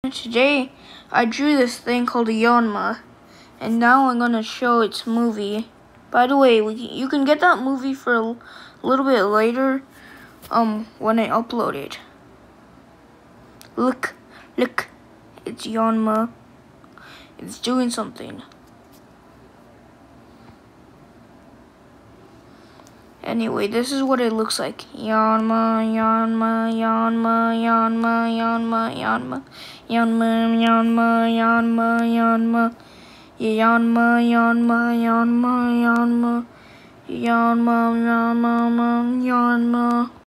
Today, I drew this thing called a Yanma, and now I'm gonna show its movie. By the way, you can get that movie for a little bit later, when I upload it. Look, it's Yanma. It's doing something. Anyway, this is what it looks like. Yanma, Yanma, Yanma, Yanma, Yanma, Yanma, Yanma, Yanma, Yanma, Yanma, Yanma, Yanma, Yanma, Yanma, Yanma, Yanma, Yanma.